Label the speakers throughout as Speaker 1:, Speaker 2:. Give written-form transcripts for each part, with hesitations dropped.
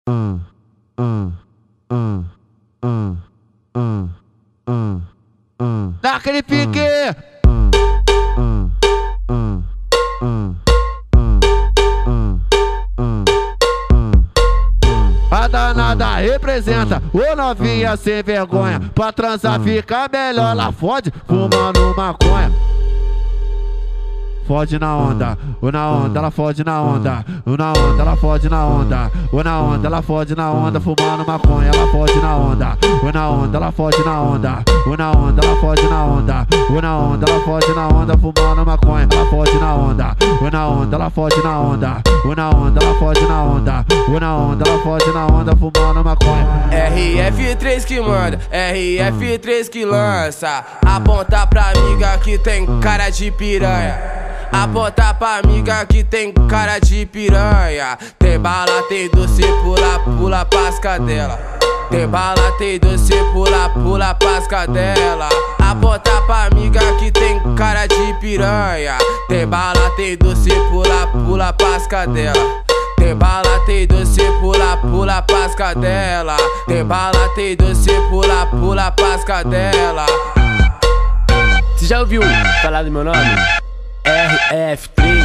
Speaker 1: Naquele pique. A danada representa o novinha sem vergonha. Pra transar fica melhor, ela fode fumando maconha. Fode na onda, ou na onda, ela fode na onda, ou na onda, ela fode na onda, ou na onda, ela fode na onda, fumando maconha, ela fode na onda, ou na onda, ela fode na onda, ou na onda, ela fode na onda, ou na onda, ela fode na onda, fumando maconha, ela fode na onda, ou na onda, ela fode na onda, ou na onda, ela fode na onda, ou na onda, ela fode na onda, fumando maconha.
Speaker 2: RF3 que manda, RF3 que lança, aponta pra amiga que tem cara de piranha. Aponta pra amiga que tem cara de piranha. Tem bala, tem doce, pula, pula pras cadela. Tem bala, tem doce, pula, pula pras cadela. Aponta pra amiga que tem cara de piranha. Tem bala, tem doce, pula, pula pras cadela. Tem bala, tem doce, pula, pula pras cadela. Tem bala, tem doce, pula, pula pras cadela.
Speaker 3: Você já ouviu falar do meu nome? RF3.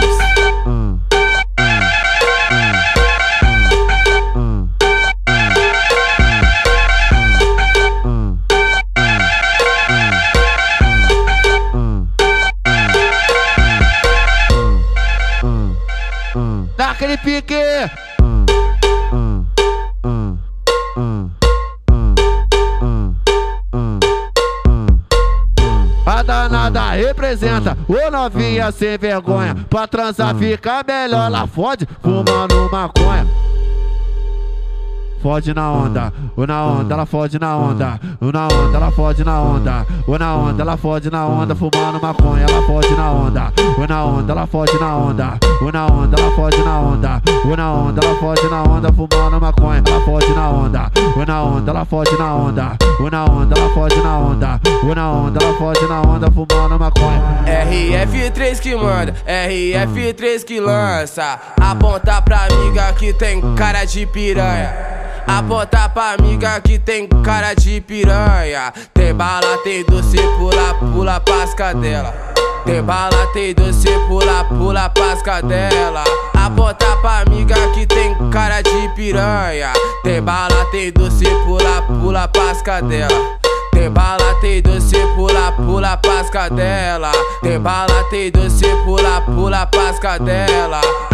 Speaker 1: Naquele pique. A danada representa o novinha sem vergonha. Pra transar fica melhor, ela fode fumando maconha. Fode na onda, ou na onda, ela fode na onda, ou na onda, ela fode na onda, ou na onda, ela fode na onda, fumando maconha, ela fode na onda, ou na onda, ela fode na onda, ou na onda, ela fode na onda, ou na onda, ela fode na onda, fumando maconha, ela fode na onda, ou na onda, ela fode na onda, ou na onda, ela fode na onda, ou na onda, ela fode na onda, fumando maconha.
Speaker 2: RF3 que manda, RF3 que lança, aponta pra amiga que tem cara de piranha. Aponta pra amiga que tem cara de piranha. Tem bala, tem doce, pula, pula pras cadela. Tem bala, tem doce, pula, pula pras cadela. Aponta pra amiga que tem cara de piranha. Tem bala, tem doce, pula, pula pras cadela. Tem bala, tem doce, pula, pula pras cadela. Tem bala, tem doce, pula, pula pras cadela.